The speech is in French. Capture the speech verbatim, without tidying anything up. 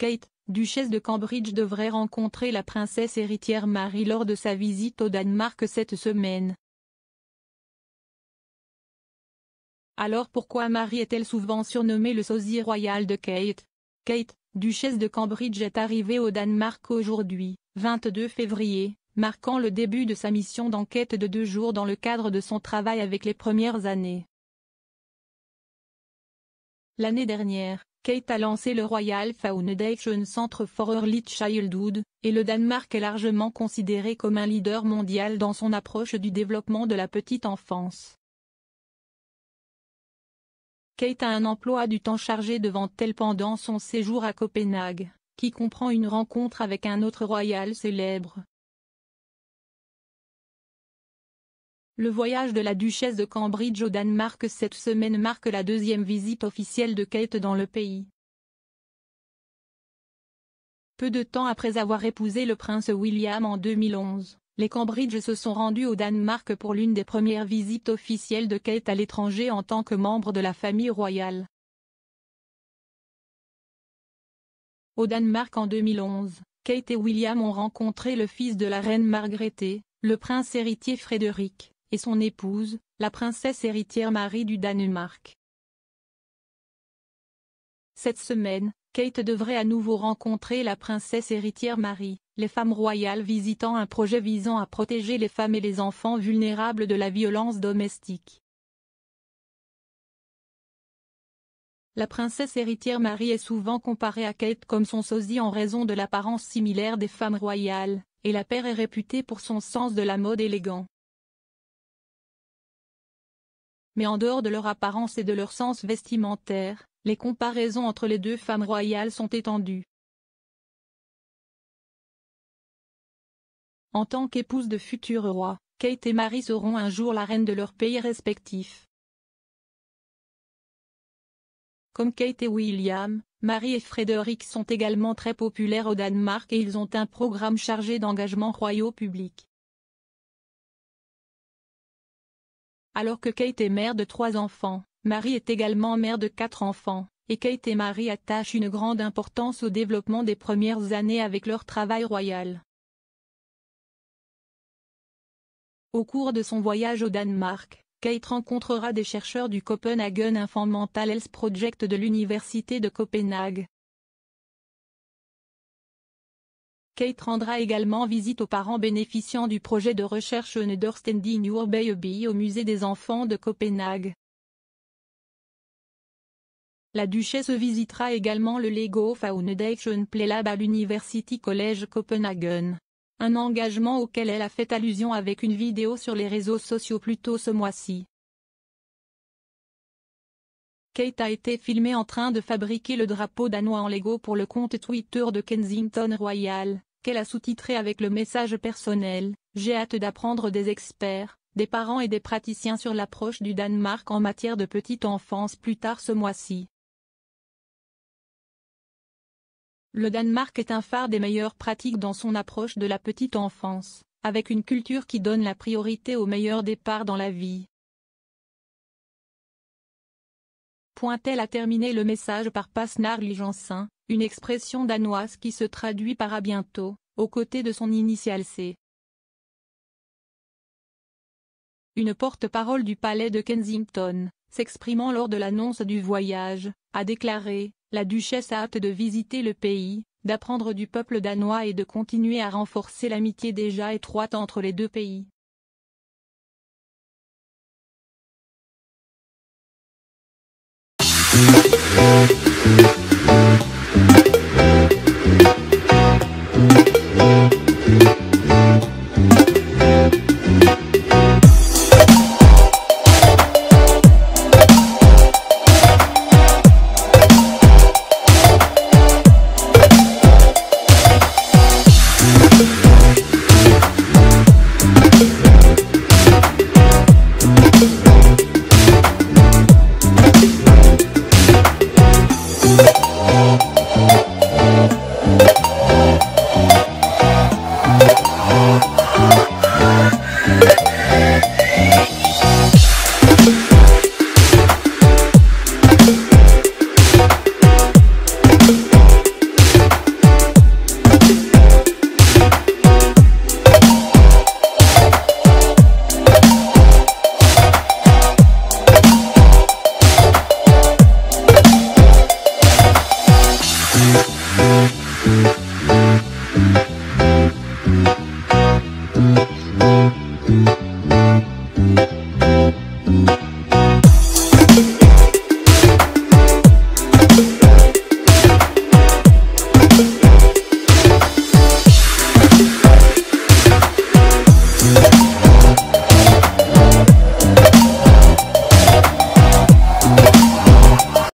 Kate, duchesse de Cambridge, devrait rencontrer la princesse héritière Marie lors de sa visite au Danemark cette semaine. Alors pourquoi Marie est-elle souvent surnommée le sosie royal de Kate? Kate, duchesse de Cambridge, est arrivée au Danemark aujourd'hui, vingt-deux février, marquant le début de sa mission d'enquête de deux jours dans le cadre de son travail avec les premières années. L'année dernière, Kate a lancé le Royal Foundation Centre for Early Childhood, et le Danemark est largement considéré comme un leader mondial dans son approche du développement de la petite enfance. Kate a un emploi du temps chargé devant elle pendant son séjour à Copenhague, qui comprend une rencontre avec un autre royal célèbre. Le voyage de la duchesse de Cambridge au Danemark cette semaine marque la deuxième visite officielle de Kate dans le pays. Peu de temps après avoir épousé le prince William en deux mille onze, les Cambridge se sont rendus au Danemark pour l'une des premières visites officielles de Kate à l'étranger en tant que membre de la famille royale. Au Danemark en deux mille onze, Kate et William ont rencontré le fils de la reine Margrethe, le prince héritier Frédéric, et son épouse, la princesse héritière Marie du Danemark. Cette semaine, Kate devrait à nouveau rencontrer la princesse héritière Marie, les femmes royales visitant un projet visant à protéger les femmes et les enfants vulnérables de la violence domestique. La princesse héritière Marie est souvent comparée à Kate comme son sosie en raison de l'apparence similaire des femmes royales, et la paire est réputée pour son sens de la mode élégant. Mais en dehors de leur apparence et de leur sens vestimentaire, les comparaisons entre les deux femmes royales sont étendues. En tant qu'épouse de futurs rois, Kate et Marie seront un jour la reine de leurs pays respectifs. Comme Kate et William, Marie et Frédéric sont également très populaires au Danemark et ils ont un programme chargé d'engagements royaux publics. Alors que Kate est mère de trois enfants, Marie est également mère de quatre enfants, et Kate et Marie attachent une grande importance au développement des premières années avec leur travail royal. Au cours de son voyage au Danemark, Kate rencontrera des chercheurs du Copenhagen Infant Mental Health Project de l'Université de Copenhague. Kate rendra également visite aux parents bénéficiant du projet de recherche Understanding Your Baby au musée des enfants de Copenhague. La duchesse visitera également le Lego Foundation Playlab à l'University College Copenhagen, un engagement auquel elle a fait allusion avec une vidéo sur les réseaux sociaux plus tôt ce mois-ci. Kate a été filmée en train de fabriquer le drapeau danois en Lego pour le compte Twitter de Kensington Royal, qu'elle a sous-titré avec le message personnel « J'ai hâte d'apprendre des experts, des parents et des praticiens sur l'approche du Danemark en matière de petite enfance » plus tard ce mois-ci. Le Danemark est un phare des meilleures pratiques dans son approche de la petite enfance, avec une culture qui donne la priorité aux meilleurs départs dans la vie. Point-elle a terminé le message par Pas snart Jansen, une expression danoise qui se traduit par à bientôt, aux côtés de son initiale C. Une porte-parole du palais de Kensington, s'exprimant lors de l'annonce du voyage, a déclaré « La duchesse a hâte de visiter le pays, d'apprendre du peuple danois et de continuer à renforcer l'amitié déjà étroite entre les deux pays. »